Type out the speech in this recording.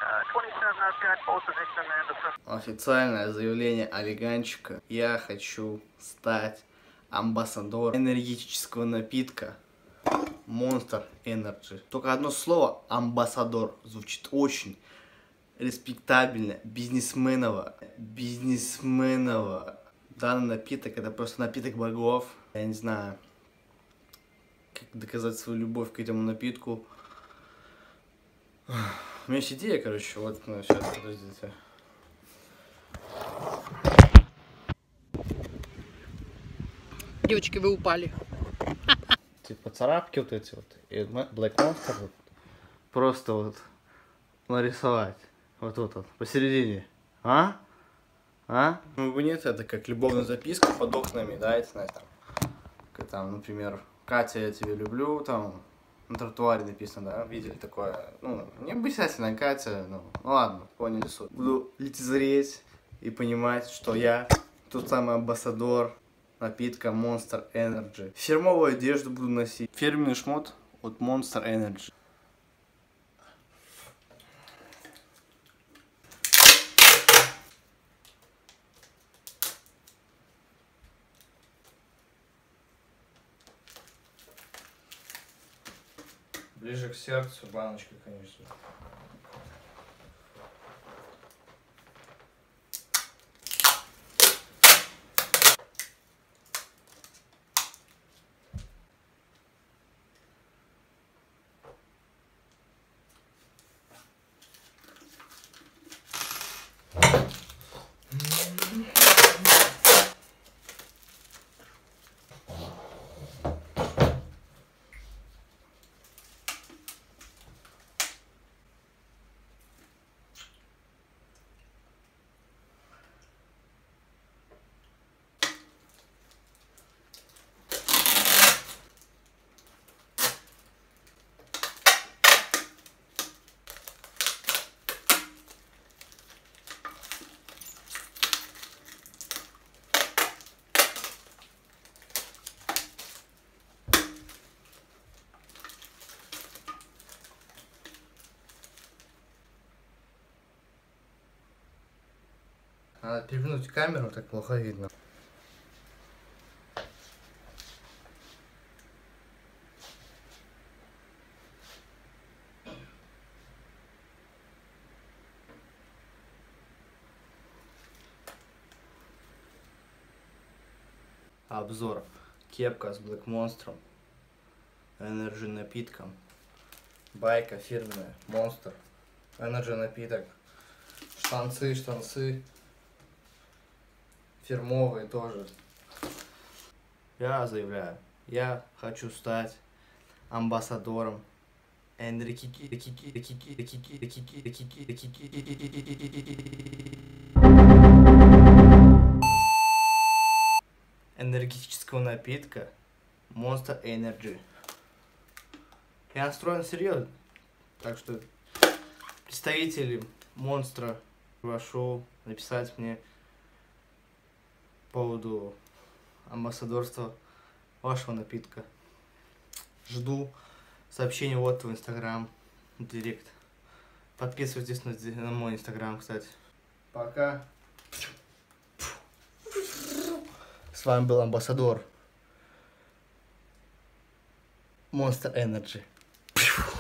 Официальное заявление Олиганчика. Я хочу стать амбассадором энергетического напитка Monster Energy. Только одно слово амбассадор звучит очень респектабельно, бизнесменово. Данный напиток это просто напиток богов. Я не знаю, как доказать свою любовь к этому напитку. У меня есть идея, короче, вот, ну, сейчас, подождите. Девочки, вы упали. Типа царапки вот эти вот, и Black Monster вот, просто вот нарисовать, вот, посередине, а? Ну, нет, это как любовная записка под окнами, да, это, знаешь, там, например, Катя, я тебя люблю, там, на тротуаре написано, да, видели такое, ну, не обязательно Катя, ну ладно, поняли суть. Буду лицезреть и понимать, что я тот самый амбассадор напитка Monster Energy. Фирмовую одежду буду носить, фирменный шмот от Monster Energy. Ближе к сердцу баночка, конечно. Надо перевернуть камеру, так плохо видно. Обзор. Кепка с Black Monster, Energy напитком. Байка фирменная, Monster, Energy напиток. Штанцы. Фирмовые тоже. Я заявляю, я хочу стать амбассадором энергетического напитка Monster Energy. Я настроен серьезно, так что представители Монстра прошу написать мне по поводу амбассадорства вашего напитка. Жду сообщения вот в Инстаграм, в Директ. Подписывайтесь на мой Инстаграм, кстати. Пока. С вами был амбассадор Monster Energy.